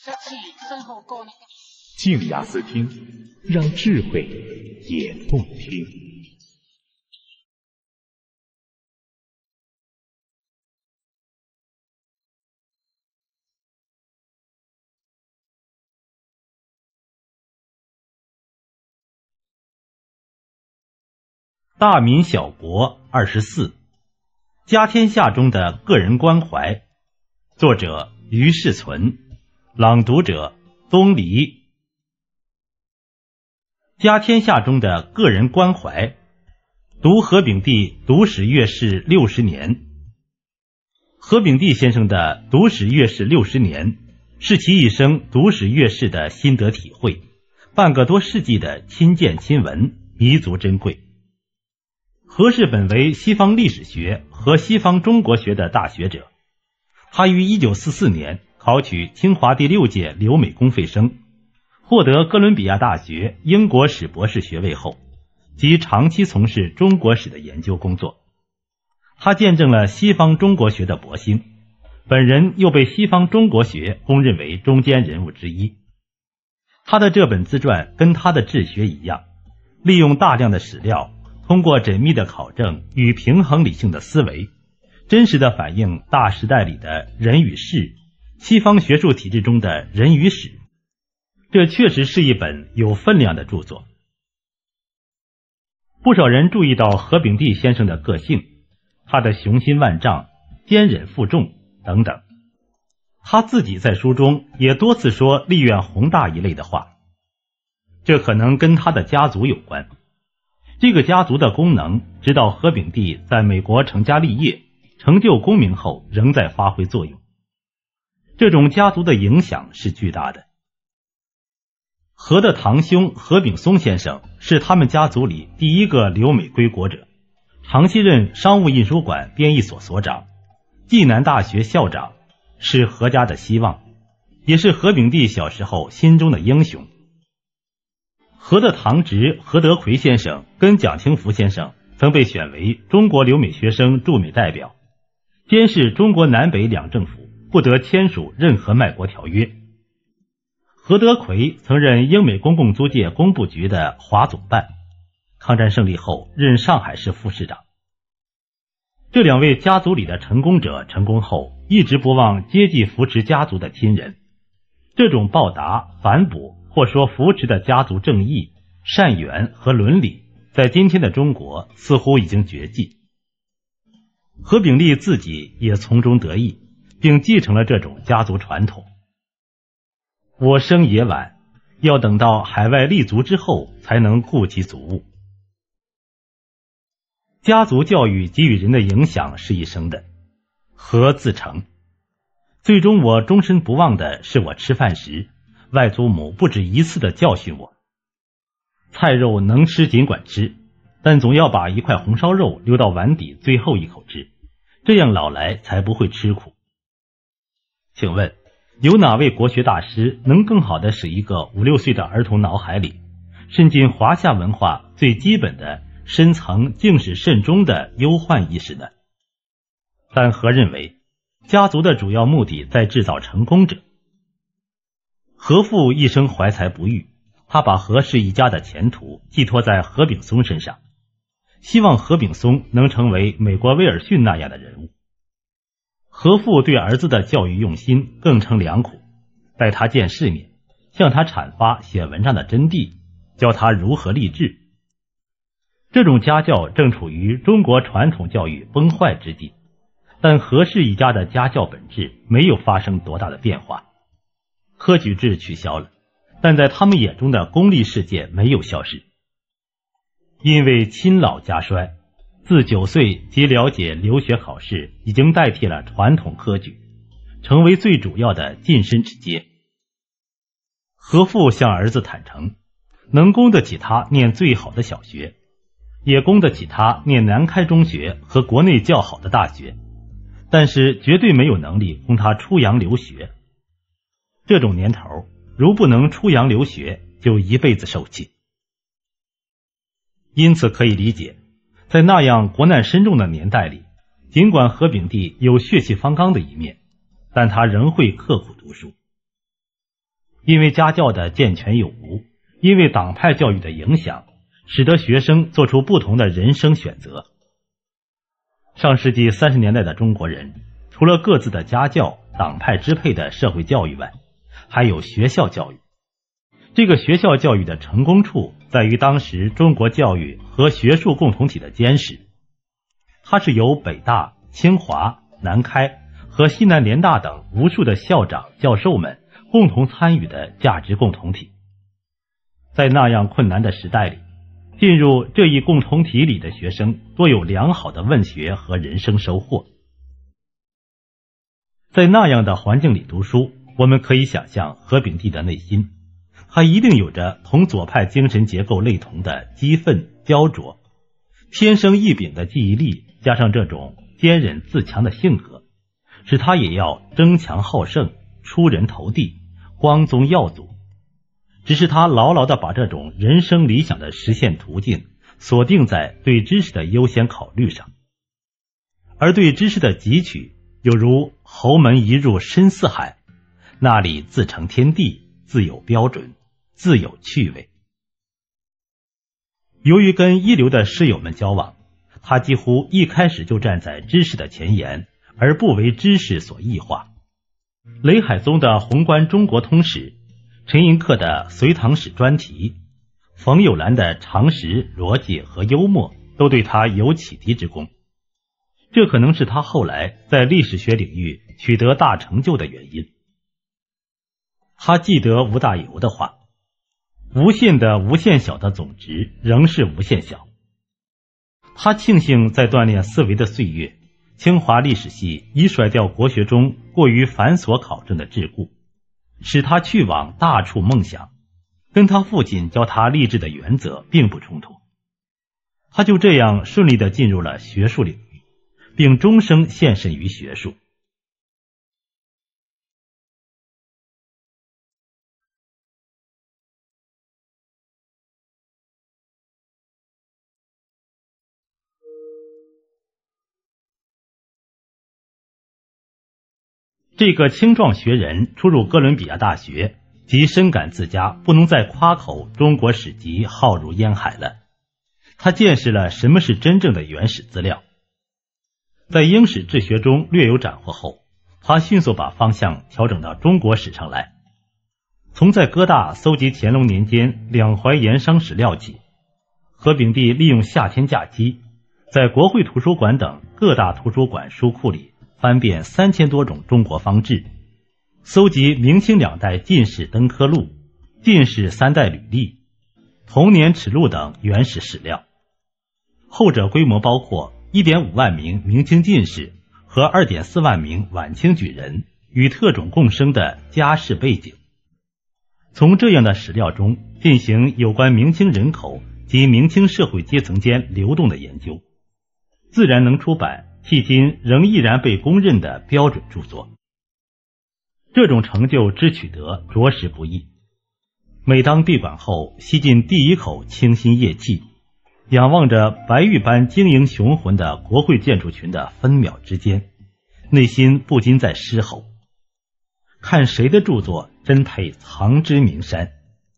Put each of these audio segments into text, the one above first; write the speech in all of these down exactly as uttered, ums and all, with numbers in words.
静雅思听，让智慧也动听。 大民小国二十四，家天下中的个人关怀。作者于世存，朗读者东篱。家天下中的个人关怀，读何炳棣读史阅世六十年。何炳棣先生的读史阅世六十年，是其一生读史阅世的心得体会，半个多世纪的亲见亲闻，弥足珍贵。何氏本为西方历史学和西方中国学的大学者，他于一九四四年考取清华第六届留美公费生，获得哥伦比亚大学英国史博士学位后，即长期从事中国史的研究工作。他见证了西方中国学的勃兴，本人又被西方中国学公认为中坚人物之一。他的这本自传跟他的治学一样，利用大量的史料，通过缜密的考证与平衡理性的思维，真实地反映大时代里的人与事，西方学术体制中的人与史。这确实是一本有分量的著作。不少人注意到何炳棣先生的个性，他的雄心万丈、坚忍负重等等。他自己在书中也多次说立愿宏大一类的话，这可能跟他的家族有关。这个家族的功能，直到何炳棣在美国成家立业、成就功名后，仍在发挥作用。这种家族的影响是巨大的。何的堂兄何炳松先生是他们家族里第一个留美归国者，长期任商务印书馆编译所所长、暨南大学校长，是何家的希望，也是何炳棣小时候心中的英雄。何的堂侄何德奎先生跟蒋清福先生曾被选为中国留美学生驻美代表，监视中国南北两政府不得签署任何卖国条约。何德奎曾任英美公共租界工部局的华总办，抗战胜利后任上海市副市长。这两位家族里的成功者成功后，一直不忘接济扶持家族的亲人。这种报答、反哺或说扶持的家族正义、善缘和伦理，在今天的中国似乎已经绝迹。何炳棣自己也从中得益，并继承了这种家族传统。我生也晚，要等到海外立足之后才能顾及祖物。家族教育给予人的影响是一生的，何自成。最终我终身不忘的是我吃饭时，外祖母不止一次地教训我：菜肉能吃尽管吃，但总要把一块红烧肉留到碗底最后一口吃，这样老来才不会吃苦。请问有哪位国学大师能更好地使一个五六岁的儿童脑海里渗进华夏文化最基本的深层敬始慎终的忧患意识呢？但何认为家族的主要目的在制造成功者。何父一生怀才不遇，他把何氏一家的前途寄托在何炳松身上，希望何炳松能成为美国威尔逊那样的人物。何父对儿子的教育用心更成良苦，带他见世面，向他阐发写文章的真谛，教他如何立志。这种家教正处于中国传统教育崩坏之际，但何氏一家的家教本质没有发生多大的变化。科举制取消了，但在他们眼中的功利世界没有消失。因为亲老家衰，自九岁即了解留学考试已经代替了传统科举，成为最主要的晋升之阶。何父向儿子坦诚，能供得起他念最好的小学，也供得起他念南开中学和国内较好的大学，但是绝对没有能力供他出洋留学。这种年头，如不能出洋留学，就一辈子受气。因此可以理解，在那样国难深重的年代里，尽管何炳棣有血气方刚的一面，但他仍会刻苦读书。 因为家教的健全有无，因为党派教育的影响，使得学生做出不同的人生选择。上世纪三十年代的中国人，除了各自的家教、党派支配的社会教育外，还有学校教育。这个学校教育的成功处在于当时中国教育和学术共同体的坚实，它是由北大、清华、南开和西南联大等无数的校长、教授们共同参与的价值共同体。在那样困难的时代里，进入这一共同体里的学生多有良好的问学和人生收获。在那样的环境里读书，我们可以想象何炳棣的内心，他一定有着同左派精神结构类同的激愤、焦灼，天生异禀的记忆力加上这种坚忍自强的性格，使他也要争强好胜、出人头地、光宗耀祖。只是他牢牢地把这种人生理想的实现途径锁定在对知识的优先考虑上，而对知识的汲取有如侯门一入深似海，那里自成天地，自有标准，自有趣味。由于跟一流的师友们交往，他几乎一开始就站在知识的前沿，而不为知识所异化。雷海宗的宏观中国通史，陈寅恪的隋唐史专题，冯友兰的常识、逻辑和幽默都对他有启迪之功。这可能是他后来在历史学领域取得大成就的原因。他记得吴大猷的话，无限的无限小的总值仍是无限小。他庆幸在锻炼思维的岁月，清华历史系已甩掉国学中过于繁琐考证的桎梏，使他去往大处梦想，跟他父亲教他励志的原则并不冲突。他就这样顺利地进入了学术领域，并终生献身于学术。这个青壮学人出入哥伦比亚大学，即深感自家不能再夸口中国史籍浩如烟海了。他见识了什么是真正的原始资料。在英史治学中略有斩获后，他迅速把方向调整到中国史上来。从在哥大搜集乾隆年间两淮盐商史料起，何炳棣利用夏天假期，在国会图书馆等各大图书馆书库里翻遍三千多种中国方志，搜集明清两代进士登科录、进士三代履历、童年齿录等原始史料。后者规模包括 一点五万名明清进士和 二点四万名晚清举人与特种共生的家世背景。从这样的史料中进行有关明清人口及明清社会阶层间流动的研究，自然能出版迄今仍依然被公认的标准著作。这种成就之取得着实不易。每当闭馆后吸进第一口清新夜气，仰望着白玉般晶莹雄浑的国会建筑群的分秒之间，内心不禁在嘶吼，看谁的著作真配藏之名山。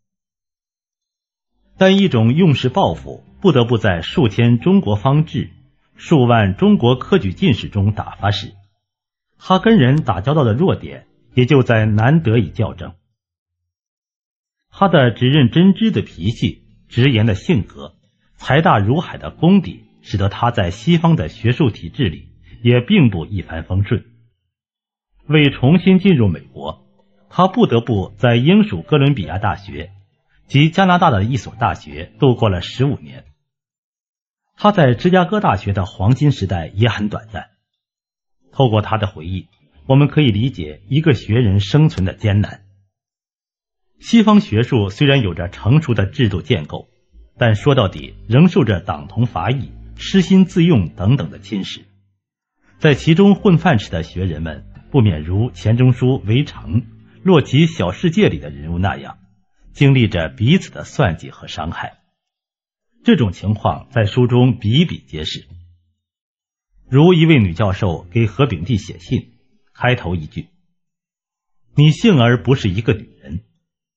但一种用事抱负不得不在数千中国方志、数万中国科举进士中打发时，他跟人打交道的弱点也就在难得以校正。他的直认真知的脾气、直言的性格、财大如海的功底，使得他在西方的学术体制里也并不一帆风顺。为重新进入美国，他不得不在英属哥伦比亚大学及加拿大的一所大学度过了十五年。他在芝加哥大学的黄金时代也很短暂。透过他的回忆，我们可以理解一个学人生存的艰难。西方学术虽然有着成熟的制度建构，但说到底仍受着党同伐异、失心自用等等的侵蚀。在其中混饭吃的学人们不免如钱钟书、围城、洛奇小世界里的人物那样，经历着彼此的算计和伤害。这种情况在书中比比皆是。如一位女教授给何炳棣写信，开头一句：“你幸而不是一个女人，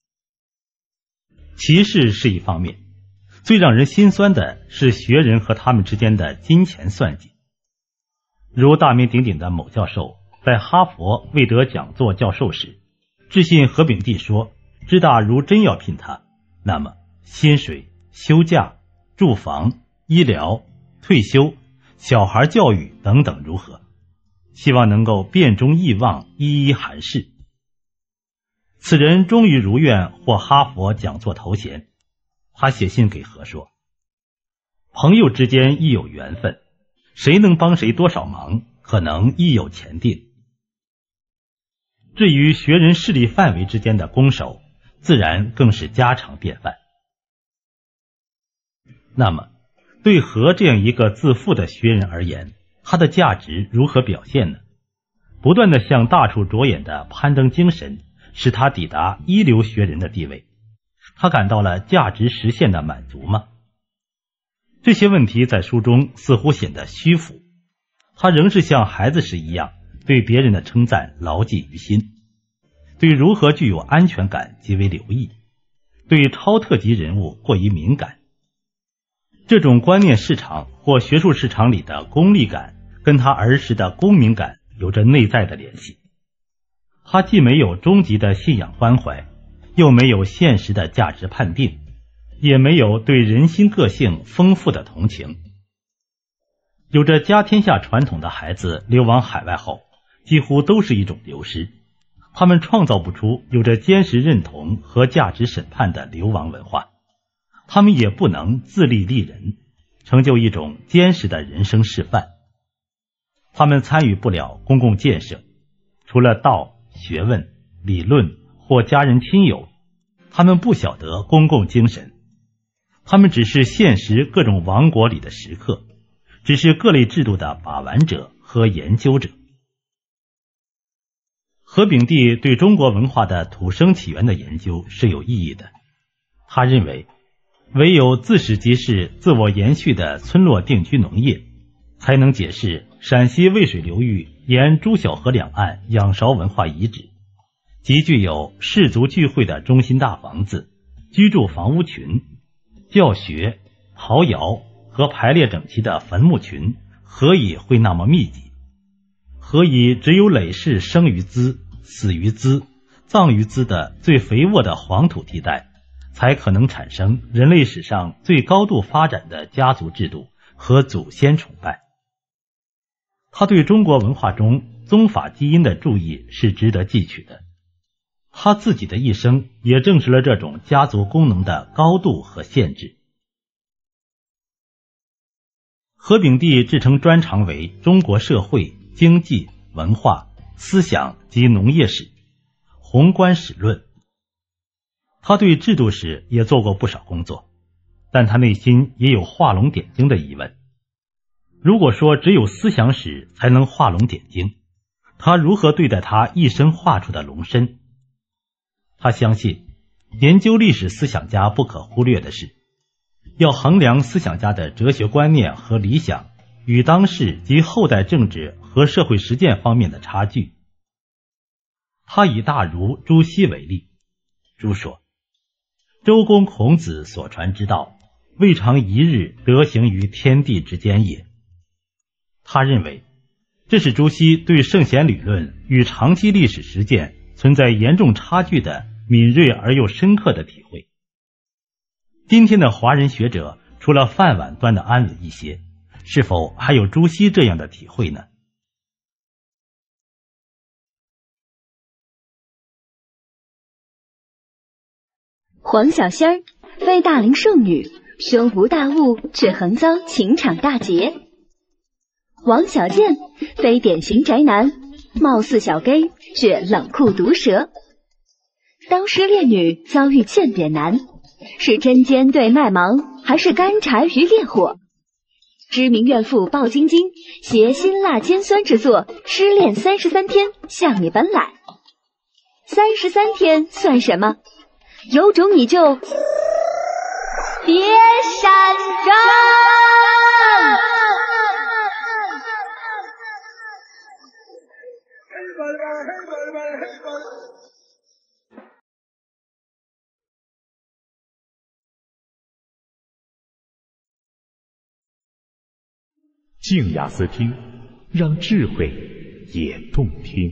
歧视是一方面，最让人心酸的是学人和他们之间的金钱算计。如大名鼎鼎的某教授在哈佛未得讲座教授时，致信何炳棣说，知大如真要聘他，那么薪水、休假、住房、医疗、退休、小孩教育等等如何，希望能够遍中意望，一一函示。此人终于如愿获哈佛讲座头衔。他写信给何说，朋友之间亦有缘分，谁能帮谁多少忙，可能亦有前定。至于学人势力范围之间的攻守，自然更是家常便饭。那么对何这样一个自负的学人而言，他的价值如何表现呢？不断的向大处着眼的攀登精神使他抵达一流学人的地位，他感到了价值实现的满足吗？这些问题在书中似乎显得虚浮，他仍是像孩子时一样对别人的称赞牢记于心，对如何具有安全感极为留意，对超特级人物过于敏感。这种观念市场或学术市场里的功利感跟他儿时的公民感有着内在的联系。他既没有终极的信仰关怀，又没有现实的价值判定，也没有对人心个性丰富的同情。有着家天下传统的孩子流亡海外后，几乎都是一种流失，他们创造不出有着坚实认同和价值审判的流亡文化，他们也不能自立立人，成就一种坚实的人生示范。他们参与不了公共建设，除了道、学问、理论或家人亲友，他们不晓得公共精神。他们只是现实各种王国里的食客，只是各类制度的把玩者和研究者。何炳棣对中国文化的土生起源的研究是有意义的。他认为，唯有自始即是自我延续的村落定居农业，才能解释陕西渭水流域沿朱晓河两岸仰韶文化遗址，即具有氏族聚会的中心大房子、居住房屋群、教学、陶窑和排列整齐的坟墓群何以会那么密集？何以只有累世生于兹、死于兹、葬于兹的最肥沃的黄土地带，才可能产生人类史上最高度发展的家族制度和祖先崇拜？他对中国文化中宗法基因的注意是值得记取的。他自己的一生也证实了这种家族功能的高度和限制。何炳棣自称专长为中国社会、经济、文化、思想及农业史、宏观史论。他对制度史也做过不少工作，但他内心也有画龙点睛的疑问。如果说只有思想史才能画龙点睛，他如何对待他一生画出的龙身？他相信，研究历史思想家不可忽略的是，要衡量思想家的哲学观念和理想与当世及后代政治和社会实践方面的差距。他以大儒朱熹为例，朱说，周公孔子所传之道，未尝一日得行于天地之间也。他认为，这是朱熹对圣贤理论与长期历史实践存在严重差距的敏锐而又深刻的体会。今天的华人学者除了饭碗端的安稳一些，是否还有朱熹这样的体会呢？ 黄小仙儿，非大龄剩女，胸无大物，却横遭情场大劫。王小贱，非典型宅男，貌似小 gay， 却冷酷毒舌。当失恋女遭遇欠扁男，是针尖对麦芒，还是干柴与烈火？知名怨妇鲍晶晶携辛辣尖酸之作《失恋三十三天》向你奔来。三十三天算什么？有种你就别闪着！ 静雅思听，让智慧也动听。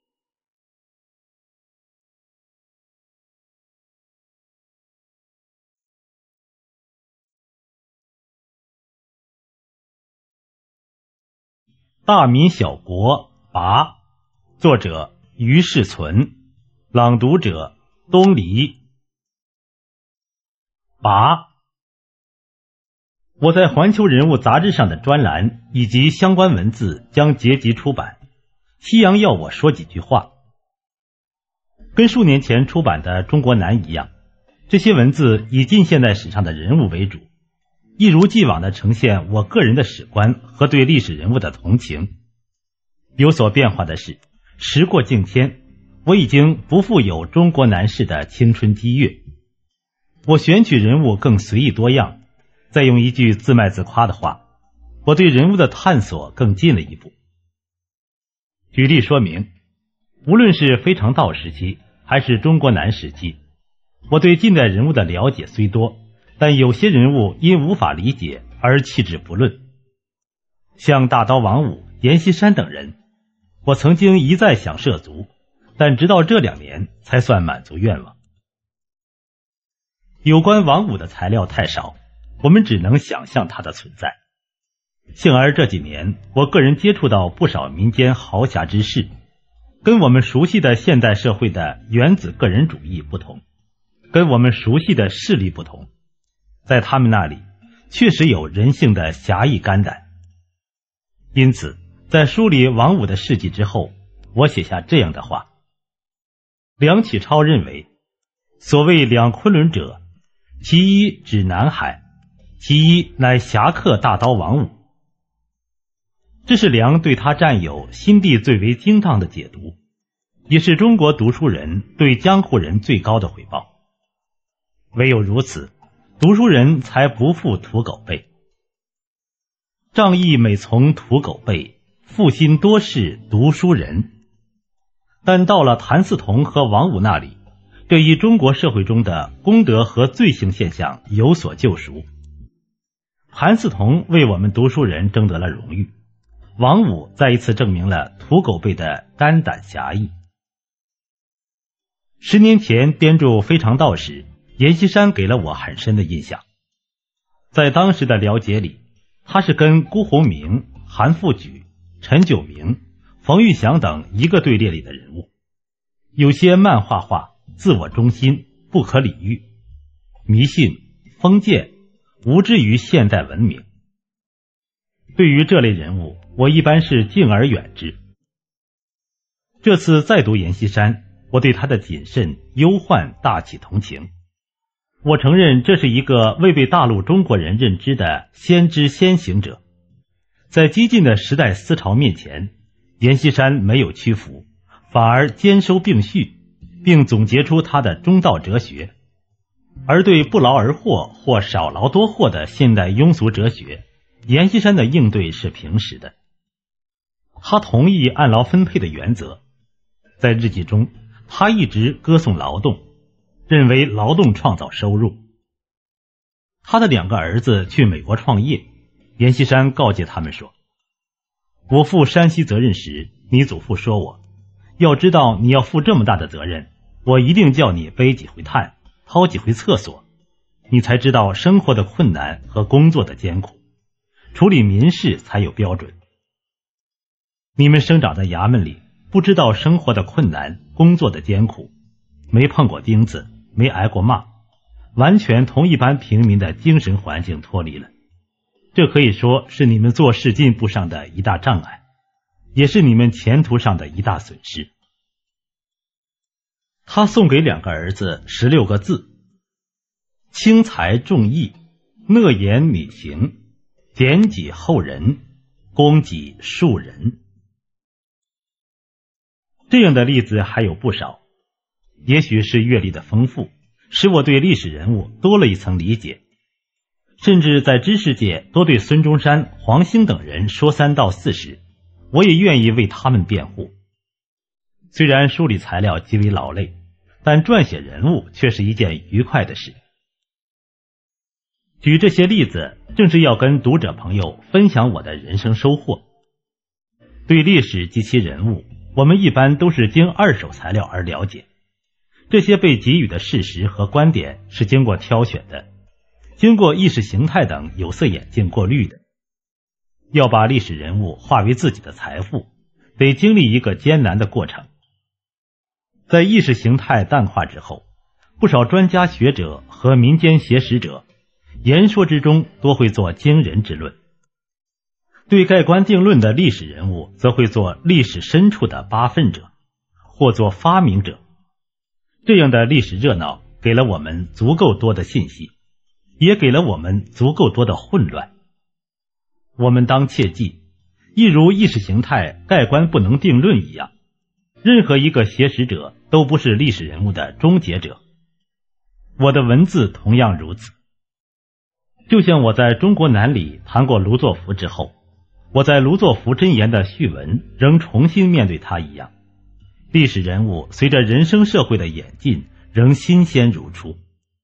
大民小国拔，作者于世存，朗读者东篱。拔，我在环球人物杂志上的专栏以及相关文字将结集出版，西洋要我说几句话。跟数年前出版的《中国难》一样，这些文字以近现代史上的人物为主，一如既往地呈现我个人的史观和对历史人物的同情。有所变化的是，时过境迁，我已经不复有中国男士的青春激越，我选取人物更随意多样，再用一句自卖自夸的话，我对人物的探索更进了一步。举例说明，无论是非常道时期还是中国男时期，我对近代人物的了解虽多，但有些人物因无法理解而弃之不论。像大刀王五、阎锡山等人，我曾经一再想涉足，但直到这两年才算满足愿望。有关王五的材料太少，我们只能想象他的存在。幸而这几年，我个人接触到不少民间豪侠之士，跟我们熟悉的现代社会的原子个人主义不同，跟我们熟悉的势力不同，在他们那里确实有人性的侠义肝胆。因此在梳理王五的事迹之后，我写下这样的话：梁启超认为，所谓两昆仑者，其一指南海，其一乃侠客大刀王五。这是梁对他战友心地最为精当的解读，也是中国读书人对江湖人最高的回报。唯有如此，读书人才不负土狗辈。仗义每从土狗辈，负心多是读书人。但到了谭嗣同和王五那里，这一中国社会中的公德和罪行现象有所救赎。谭嗣同为我们读书人争得了荣誉，王五再一次证明了土狗辈的肝胆侠义。十年前编著《非常道》时，阎锡山给了我很深的印象。在当时的了解里，他是跟辜鸿铭、韩复榘、陈炯明、冯玉祥等一个队列里的人物，有些漫画化、自我中心、不可理喻，迷信、封建，无知于现代文明。对于这类人物，我一般是敬而远之。这次再读阎锡山，我对他的谨慎、忧患大起同情。我承认这是一个未被大陆中国人认知的先知先行者。在激进的时代思潮面前，阎锡山没有屈服，反而兼收并蓄，并总结出他的中道哲学。而对不劳而获或少劳多获的现代庸俗哲学，阎锡山的应对是平实的。他同意按劳分配的原则，在日记中，他一直歌颂劳动，认为劳动创造收入。他的两个儿子去美国创业，阎锡山告诫他们说：我负山西责任时，你祖父说我，要知道你要负这么大的责任，我一定叫你背几回炭，掏几回厕所，你才知道生活的困难和工作的艰苦，处理民事才有标准。你们生长在衙门里，不知道生活的困难，工作的艰苦，没碰过钉子，没挨过骂，完全同一般平民的精神环境脱离了。这可以说是你们做事进步上的一大障碍，也是你们前途上的一大损失。他送给两个儿子十六个字：轻财重义，讷言敏行，俭己厚人，供给庶人。这样的例子还有不少，也许是阅历的丰富，使我对历史人物多了一层理解，甚至在知识界多对孙中山、黄兴等人说三道四时，我也愿意为他们辩护。虽然梳理材料极为劳累，但撰写人物却是一件愉快的事。 举这些例子，正是要跟读者朋友分享我的人生收获。对历史及其人物，我们一般都是经二手材料而了解，这些被给予的事实和观点是经过挑选的，经过意识形态等有色眼镜过滤的。要把历史人物化为自己的财富，得经历一个艰难的过程。在意识形态淡化之后，不少专家学者和民间写史者言说之中多会做惊人之论，对盖棺定论的历史人物则会做历史深处的扒粪者，或做发明者。这样的历史热闹给了我们足够多的信息，也给了我们足够多的混乱。我们当切记，一如意识形态盖棺不能定论一样，任何一个写史者都不是历史人物的终结者。我的文字同样如此。就像我在中国南里谈过卢作孚之后，我在卢作孚箴言的序文仍重新面对他一样，历史人物随着人生社会的演进仍新鲜如初。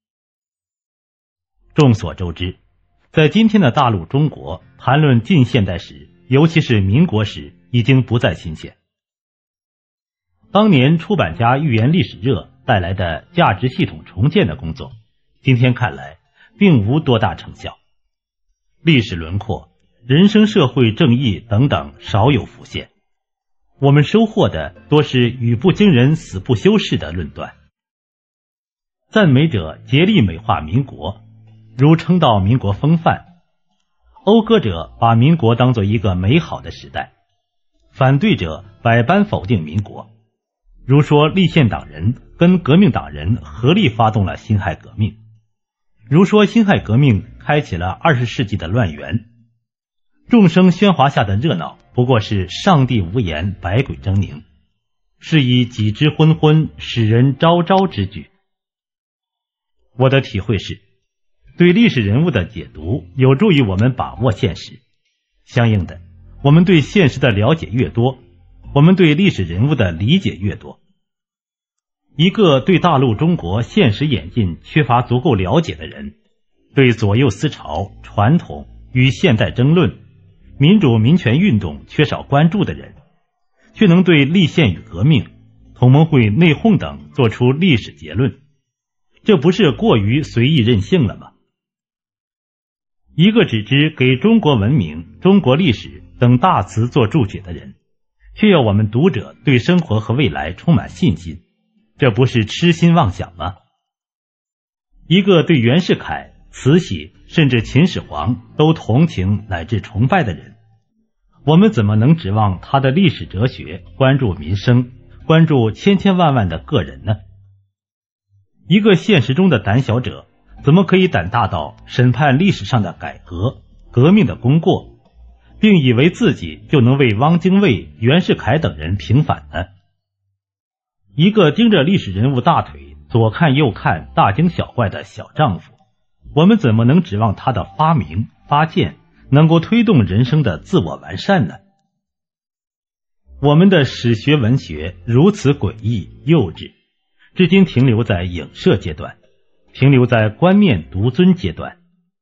众所周知，在今天的大陆中国，谈论近现代史，尤其是民国史，已经不再新鲜。当年出版家预言历史热带来的价值系统重建的工作，今天看来并无多大成效。历史轮廓、人生社会正义等等少有浮现，我们收获的多是语不惊人死不休式的论断。赞美者竭力美化民国，如称道民国风范；讴歌者把民国当作一个美好的时代，反对者百般否定民国，如说立宪党人跟革命党人合力发动了辛亥革命，如说辛亥革命开启了二十世纪的乱源。众生喧哗下的热闹不过是上帝无言，百鬼争鸣，是以己之昏昏，使人昭昭之举。我的体会是，对历史人物的解读有助于我们把握现实，相应的，我们对现实的了解越多，我们对历史人物的理解越多。一个对大陆中国现实演进缺乏足够了解的人，对左右思潮、传统与现代争论、民主民权运动缺少关注的人，却能对立宪与革命、同盟会内讧等做出历史结论，这不是过于随意任性了吗？一个只知给中国文明、中国历史等大词做注解的人，却要我们读者对生活和未来充满信心，这不是痴心妄想吗？一个对袁世凯、慈禧甚至秦始皇都同情乃至崇拜的人，我们怎么能指望他的历史哲学关注民生，关注千千万万的个人呢？一个现实中的胆小者，怎么可以胆大到审判历史上的改革、革命的功过，并以为自己就能为汪精卫、袁世凯等人平反呢？一个盯着历史人物大腿左看右看、大惊小怪的小丈夫，我们怎么能指望他的发明发现能够推动人生的自我完善呢？我们的史学文学如此诡异幼稚，至今停留在影射阶段，停留在观念独尊阶段。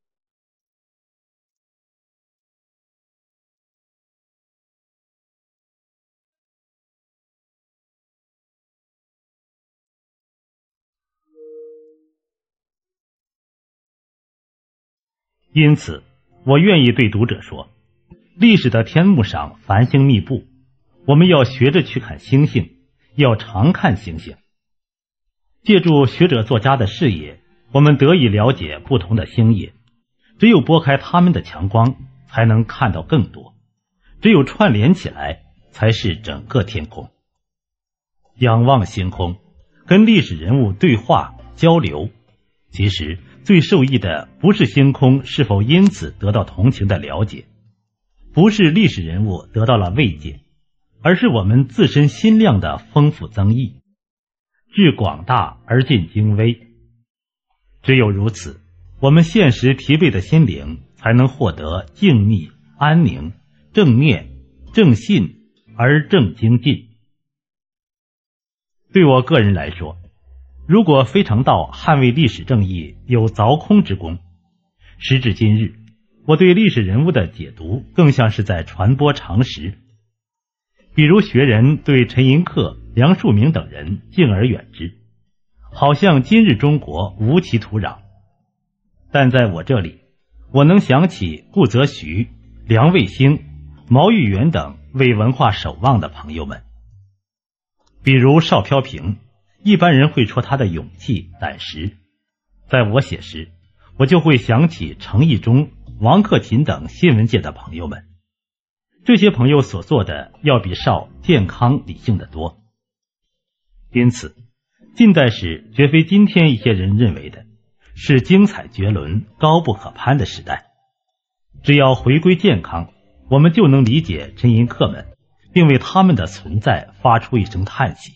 因此，我愿意对读者说，历史的天幕上繁星密布，我们要学着去看星星，要常看星星。借助学者作家的视野，我们得以了解不同的星夜，只有拨开它们的强光，才能看到更多，只有串联起来，才是整个天空。仰望星空，跟历史人物对话交流，其实最受益的不是星空是否因此得到同情的了解，不是历史人物得到了慰藉，而是我们自身心量的丰富增益，至广大而尽精微。只有如此，我们现实疲惫的心灵才能获得静谧、安宁、正念、正信而正精进。对我个人来说，如果非常道捍卫历史正义有凿空之功， 时至今日，我对历史人物的解读更像是在传播常识。比如学人对陈寅恪、梁漱溟等人敬而远之，好像今日中国无其土壤。但在我这里，我能想起顾则徐、梁卫星、毛玉元等为文化守望的朋友们。比如邵飘萍，一般人会说他的勇气胆识，在我写时，我就会想起程毅中、王克勤等新闻界的朋友们。这些朋友所做的要比邵健康理性得多。因此，近代史绝非今天一些人认为的是精彩绝伦、高不可攀的时代。只要回归健康，我们就能理解陈寅恪们，并为他们的存在发出一声叹息。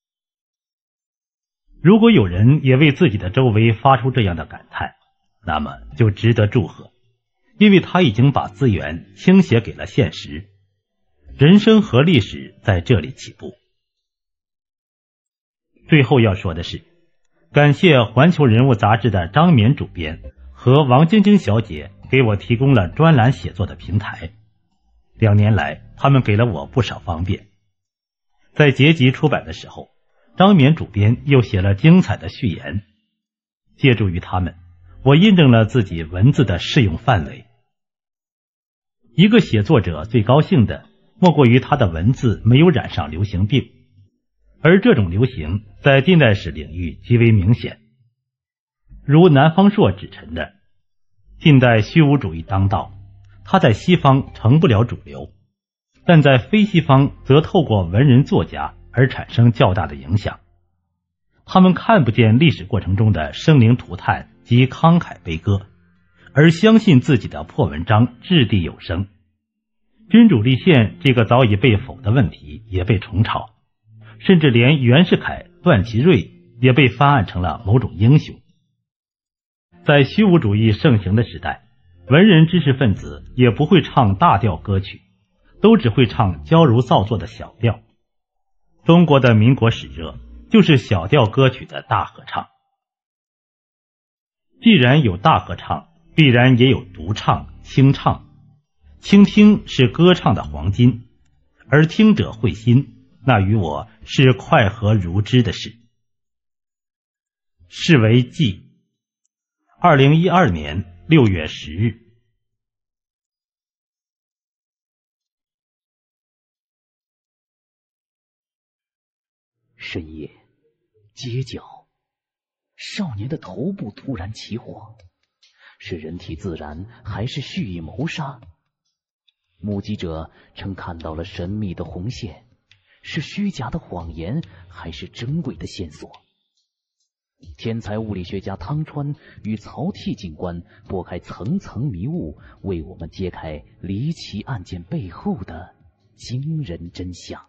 如果有人也为自己的周围发出这样的感叹，那么就值得祝贺，因为他已经把资源倾斜给了现实。人生和历史在这里起步。最后要说的是，感谢环球人物杂志的张冕主编和王晶晶小姐给我提供了专栏写作的平台。两年来，他们给了我不少方便。在结集出版的时候，张冕主编又写了精彩的序言。借助于他们，我印证了自己文字的适用范围。一个写作者最高兴的，莫过于他的文字没有染上流行病，而这种流行在近代史领域极为明显。如南方朔指陈的，近代虚无主义当道，它在西方成不了主流，但在非西方则透过文人作家而产生较大的影响。他们看不见历史过程中的生灵涂炭及慷慨悲歌，而相信自己的破文章掷地有声。君主立宪这个早已被否的问题也被重炒，甚至连袁世凯、段祺瑞也被翻案成了某种英雄。在虚无主义盛行的时代，文人知识分子也不会唱大调歌曲，都只会唱矫揉造作的小调。中国的民国史热就是小调歌曲的大合唱。既然有大合唱，必然也有独唱、清唱。倾听是歌唱的黄金，而听者会心，那与我是快和如之的事。是为记。二零一二年六月十日。 深夜，街角，少年的头部突然起火，是人体自燃还是蓄意谋杀？目击者称看到了神秘的红线，是虚假的谎言还是珍贵的线索？天才物理学家汤川与曹替警官拨开层层迷雾，为我们揭开离奇案件背后的惊人真相。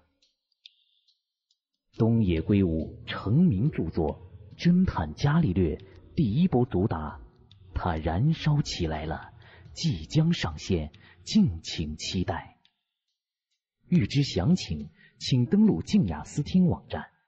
东野圭吾成名著作《侦探伽利略》第一波主打，它燃烧起来了，即将上线，敬请期待。欲知详情，请登录静雅思听网站。